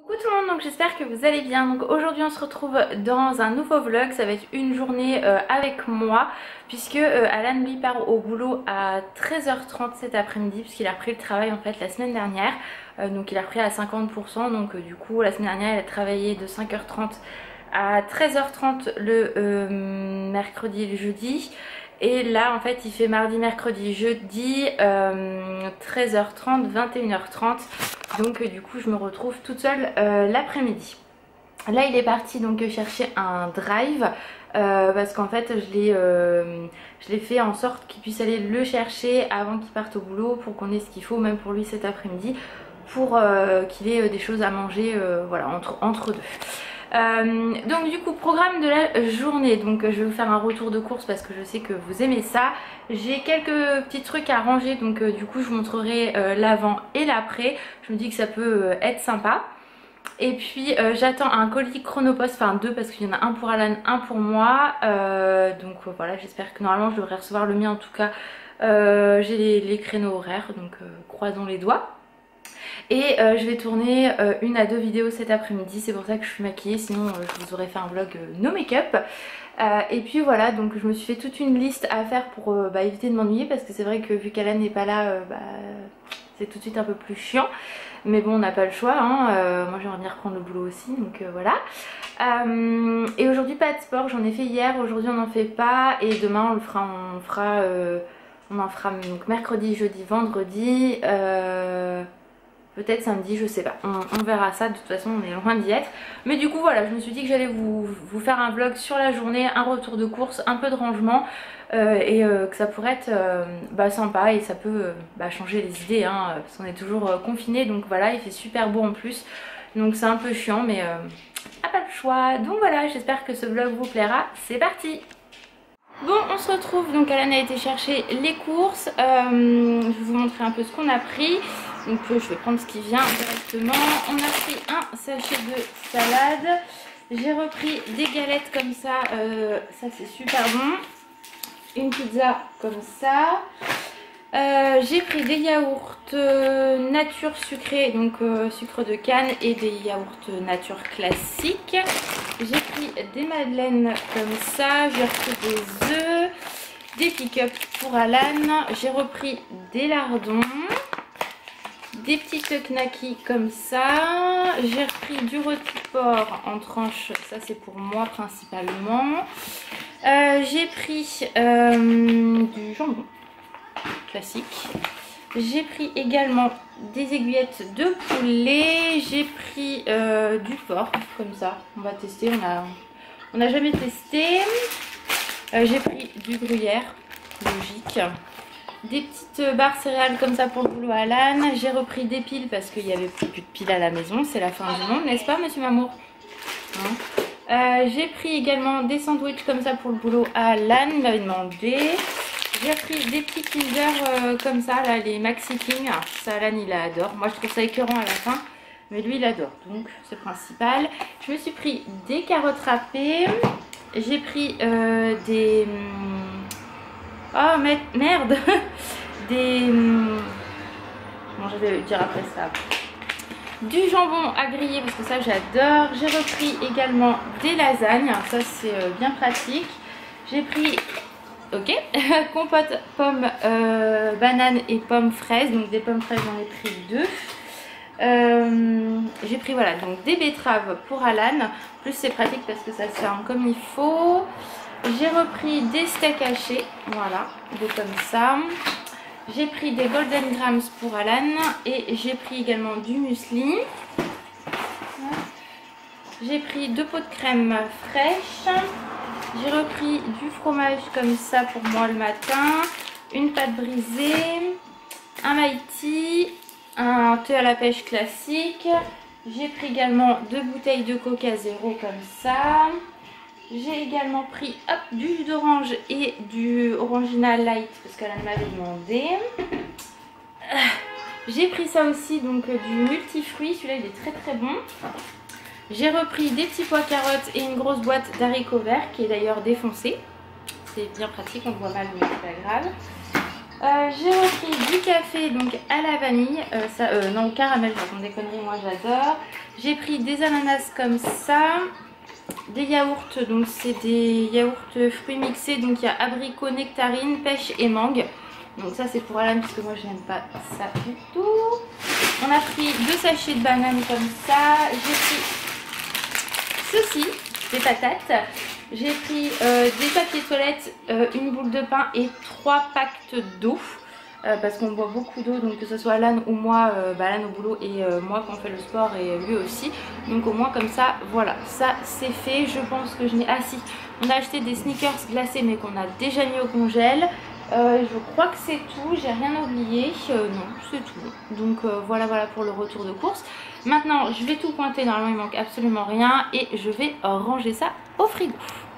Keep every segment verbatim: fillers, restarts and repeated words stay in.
Coucou tout le monde, donc j'espère que vous allez bien. Donc aujourd'hui on se retrouve dans un nouveau vlog. Ça va être une journée euh, avec moi puisque euh, Alan lui part au boulot à treize heures trente cet après-midi puisqu'il a repris le travail en fait la semaine dernière. Euh, donc il a repris à cinquante pour cent, donc euh, du coup la semaine dernière il a travaillé de cinq heures trente à treize heures trente le euh, mercredi et le jeudi. Et là en fait il fait mardi, mercredi, jeudi euh, treize heures trente, vingt et une heures trente. Donc euh, du coup je me retrouve toute seule euh, l'après-midi. Là il est parti donc chercher un drive euh, parce qu'en fait je l'ai euh, je l'ai fait en sorte qu'il puisse aller le chercher avant qu'il parte au boulot pour qu'on ait ce qu'il faut même pour lui cet après-midi, pour euh, qu'il ait des choses à manger euh, voilà, entre, entre deux. Euh, donc du coup programme de la journée, donc je vais vous faire un retour de course parce que je sais que vous aimez ça. J'ai quelques petits trucs à ranger, donc euh, du coup je vous montrerai euh, l'avant et l'après. Je me dis que ça peut euh, être sympa. Et puis euh, j'attends un colis Chronopost, enfin deux parce qu'il y en a un pour Alan, un pour moi. euh, Donc euh, voilà, j'espère que normalement je devrais recevoir le mien en tout cas. euh, J'ai les, les créneaux horaires, donc euh, croisons les doigts. Et euh, je vais tourner euh, une à deux vidéos cet après-midi, c'est pour ça que je suis maquillée, sinon euh, je vous aurais fait un vlog euh, no make-up. Euh, et puis voilà, donc je me suis fait toute une liste à faire pour euh, bah, éviter de m'ennuyer, parce que c'est vrai que vu qu'Alan n'est pas là, euh, bah, c'est tout de suite un peu plus chiant. Mais bon, on n'a pas le choix, hein. euh, moi j'aimerais bien reprendre le boulot aussi, donc euh, voilà. Euh, et aujourd'hui pas de sport, j'en ai fait hier, aujourd'hui on n'en fait pas, et demain on le fera, on fera, euh, on en fera donc mercredi, jeudi, vendredi. Euh, Peut-être samedi, je sais pas, on, on verra ça, de toute façon on est loin d'y être. Mais du coup voilà, je me suis dit que j'allais vous, vous faire un vlog sur la journée, un retour de course, un peu de rangement. Euh, et euh, que ça pourrait être euh, bah, sympa et ça peut euh, bah, changer les idées, hein, parce qu'on est toujours euh, confiné. Donc voilà, il fait super beau en plus. Donc c'est un peu chiant mais euh, ah, pas le choix. Donc voilà, j'espère que ce vlog vous plaira. C'est parti! Bon, on se retrouve, donc Alan a été chercher les courses. Euh, je vais vous montrer un peu ce qu'on a pris. Donc euh, je vais prendre ce qui vient directement. On a pris un sachet de salade. J'ai repris des galettes comme ça. Euh, ça c'est super bon. Une pizza comme ça. Euh, j'ai pris des yaourts euh, nature sucrés, donc euh, sucre de canne, et des yaourts nature classiques. J'ai pris des madeleines comme ça. J'ai repris des œufs, des pick-up pour Alan. J'ai repris des lardons, des petites knackis comme ça. J'ai repris du rôti porc en tranches, ça c'est pour moi principalement. Euh, j'ai pris euh, du jambon classique. J'ai pris également des aiguillettes de poulet. J'ai pris euh, du porc comme ça. On va tester, on a, on n'a jamais testé. Euh, j'ai pris du gruyère, logique. Des petites barres céréales comme ça pour le boulot à Alan. J'ai repris des piles parce qu'il n'y avait plus de piles à la maison. C'est la fin du monde, n'est-ce pas, monsieur Mamour, hein? euh, J'ai pris également des sandwichs comme ça pour le boulot à Alan. Il m'avait demandé. J'ai pris des petits Kinder euh, comme ça, là, les Maxi King. Alors, ça, Alan, il adore. Moi, je trouve ça écœurant à la fin. Mais lui, il adore. Donc, c'est le principal. Je me suis pris des carottes râpées. J'ai pris euh, des... Oh, mais... merde. Des... Bon, je vais dire après ça. Du jambon à griller, parce que ça, j'adore. J'ai repris également des lasagnes. Ça, c'est euh, bien pratique. J'ai pris... Ok, compote pommes, euh, bananes et pommes fraises. Donc des pommes fraises, j'en ai pris deux. Euh, J'ai pris voilà, donc des betteraves pour Alan. Plus c'est pratique parce que ça se fait comme il faut. J'ai repris des steaks hachés, voilà, de comme ça. J'ai pris des golden grams pour Alan et j'ai pris également du muesli. J'ai pris deux pots de crème fraîche. J'ai repris du fromage comme ça pour moi le matin, une pâte brisée, un maïti, un thé à la pêche classique. J'ai pris également deux bouteilles de coca zéro comme ça. J'ai également pris hop, du jus d'orange et du Orangina light parce qu'Alan m'avait demandé. J'ai pris ça aussi, donc du multifruit, celui-là il est très très bon. J'ai repris des petits pois carottes et une grosse boîte d'haricots verts qui est d'ailleurs défoncée. C'est bien pratique, on le voit mal mais c'est pas grave. Euh, j'ai repris du café donc à la vanille, euh, ça, euh, non au caramel, je raconte des conneries, moi j'adore. J'ai pris des ananas comme ça, des yaourts, donc c'est des yaourts fruits mixés, donc il y a abricot, nectarine, pêche et mangue. Donc ça c'est pour Alan parce que moi je n'aime pas ça du tout. On a pris deux sachets de bananes comme ça, j'ai pris ceci, des patates. J'ai pris euh, des papiers toilettes, euh, une boule de pain et trois packs d'eau. Euh, parce qu'on boit beaucoup d'eau, donc que ce soit Alan ou moi, euh, bah Alan au boulot et euh, moi quand on fait le sport et lui aussi. Donc au moins comme ça, voilà, ça c'est fait. Je pense que je n'ai... Ah si, on a acheté des sneakers glacés mais qu'on a déjà mis au congèle. Euh, je crois que c'est tout, j'ai rien oublié. Euh, non, c'est tout. Donc euh, voilà, voilà pour le retour de course. Maintenant, je vais tout pointer, normalement il manque absolument rien et je vais ranger ça au frigo.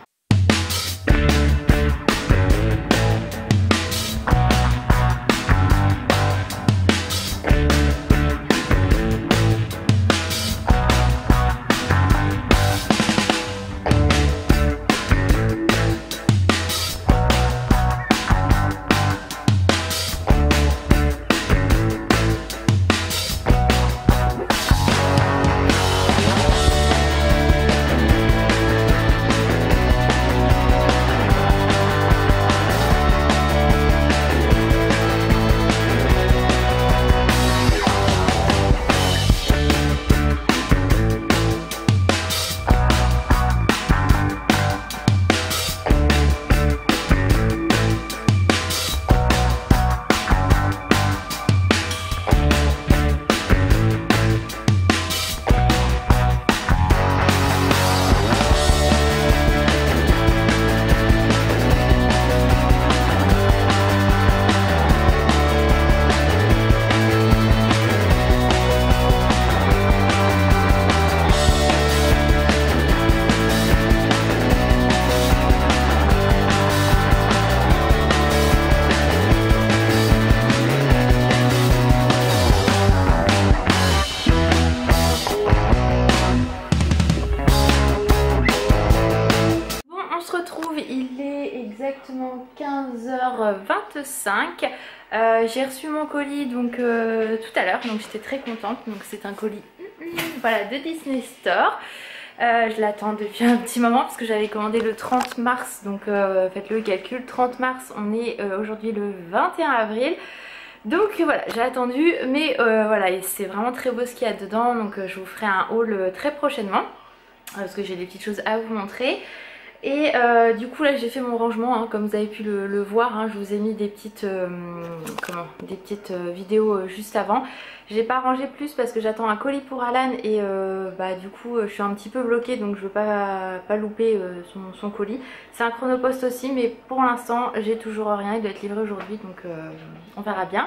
Exactement quinze heures vingt-cinq. Euh, j'ai reçu mon colis donc euh, tout à l'heure, donc j'étais très contente. Donc c'est un colis voilà, de Disney Store. Euh, je l'attends depuis un petit moment parce que j'avais commandé le trente mars, donc euh, faites le calcul, trente mars, on est euh, aujourd'hui le vingt et un avril. Donc voilà, j'ai attendu, mais euh, voilà, c'est vraiment très beau ce qu'il y a dedans, donc euh, je vous ferai un haul euh, très prochainement parce que j'ai des petites choses à vous montrer. Et euh, du coup là j'ai fait mon rangement hein, comme vous avez pu le, le voir, hein, je vous ai mis des petites, euh, comment, des petites euh, vidéos euh, juste avant. J'ai pas rangé plus parce que j'attends un colis pour Alan et euh, bah, du coup euh, je suis un petit peu bloquée, donc je veux pas, pas louper euh, son, son colis. C'est un chronopost aussi, mais pour l'instant j'ai toujours rien, il doit être livré aujourd'hui, donc euh, on verra bien.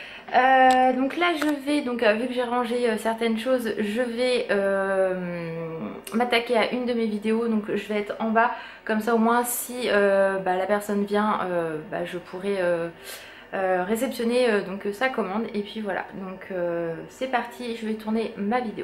Euh, donc là je vais, donc euh, vu que j'ai rangé euh, certaines choses, je vais euh, m'attaquer à une de mes vidéos, donc je vais être en bas, comme ça au moins si euh, bah, la personne vient, euh, bah, je pourrai euh, euh, réceptionner euh, donc sa commande, et puis voilà, donc euh, c'est parti, je vais tourner ma vidéo.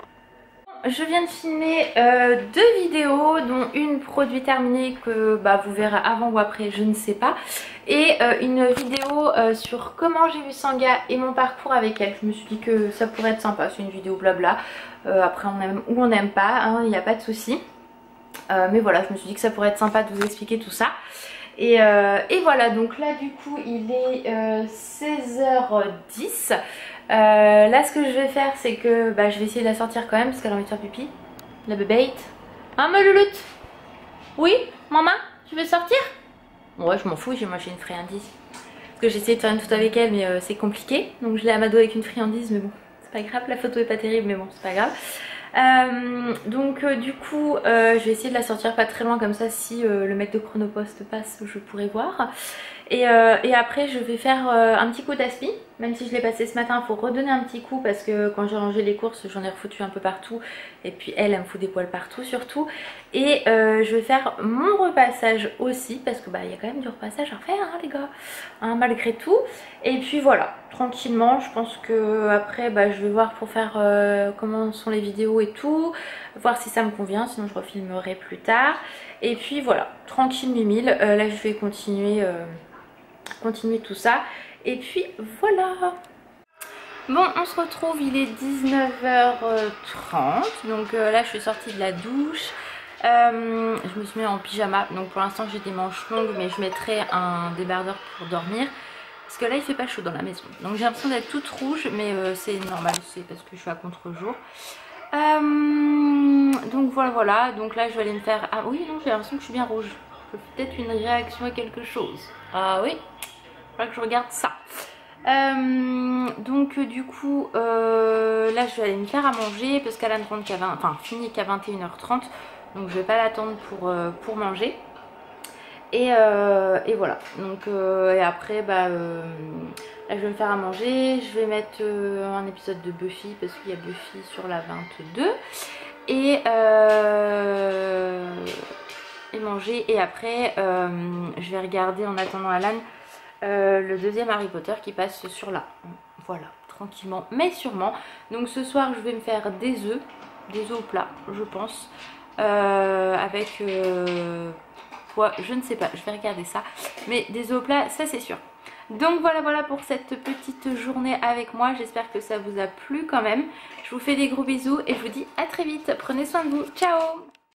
Je viens de filmer euh, deux vidéos, dont une produit terminé que bah, vous verrez avant ou après, je ne sais pas. Et euh, une vidéo euh, sur comment j'ai vu Sangha et mon parcours avec elle. Je me suis dit que ça pourrait être sympa, c'est une vidéo blabla. Euh, après on aime ou on n'aime pas, il hein, n'y a pas de souci. Euh, mais voilà, je me suis dit que ça pourrait être sympa de vous expliquer tout ça. Et, euh, et voilà, donc là du coup il est euh, seize heures dix. Euh, là ce que je vais faire c'est que bah, je vais essayer de la sortir quand même parce qu'elle a envie de faire pipi. La bébête. Hein ma louloute? Oui maman? Tu veux sortir? Ouais je m'en fous, j'ai moi j'ai une friandise. Parce que j'ai essayé de faire une photo avec elle mais euh, c'est compliqué. Donc je l'ai à ma dos avec une friandise mais bon c'est pas grave, la photo est pas terrible mais bon c'est pas grave. Euh, donc euh, du coup euh, je vais essayer de la sortir pas très loin comme ça si euh, le mec de Chronopost passe je pourrai voir. Et, euh, et après je vais faire euh, un petit coup d'aspi, même si je l'ai passé ce matin, il faut redonner un petit coup parce que quand j'ai rangé les courses j'en ai refoutu un peu partout et puis elle, elle me fout des poils partout surtout. Et euh, je vais faire mon repassage aussi parce que bah il y a quand même du repassage à faire hein, les gars, hein, malgré tout. Et puis voilà, tranquillement, je pense que après bah, je vais voir pour faire euh, comment sont les vidéos et tout, voir si ça me convient, sinon je refilmerai plus tard. Et puis voilà, tranquille mimile, euh, là je vais continuer... Euh, continuer tout ça. Et puis voilà. Bon, on se retrouve, il est dix-neuf heures trente. Donc euh, là je suis sortie de la douche. Euh, je me suis mis en pyjama. Donc pour l'instant j'ai des manches longues, mais je mettrai un débardeur pour dormir. Parce que là il fait pas chaud dans la maison. Donc j'ai l'impression d'être toute rouge, mais euh, c'est normal, c'est parce que je suis à contre-jour. Euh, donc voilà voilà. Donc là je vais aller me faire... Ah oui non, j'ai l'impression que je suis bien rouge. Peut-être une réaction à quelque chose. Ah oui, il faudra que je regarde ça. Euh, donc euh, du coup euh, là je vais aller me faire à manger parce qu'Alan rentre qu'à vingt, enfin finit qu'à vingt et une heures trente. Donc je vais pas l'attendre pour, euh, pour manger. Et, euh, et voilà. Donc euh, et après bah euh, là je vais me faire à manger. Je vais mettre euh, un épisode de Buffy parce qu'il y a Buffy sur la vingt-deux. Et euh, et manger. Et après euh, je vais regarder en attendant Alan euh, le deuxième Harry Potter qui passe sur là. Voilà, tranquillement mais sûrement. Donc ce soir je vais me faire des œufs. Des œufs au plat je pense. Euh, avec euh, quoi je ne sais pas, je vais regarder ça, mais des œufs au plat ça c'est sûr. Donc voilà voilà pour cette petite journée avec moi, j'espère que ça vous a plu quand même. Je vous fais des gros bisous et je vous dis à très vite, prenez soin de vous, ciao.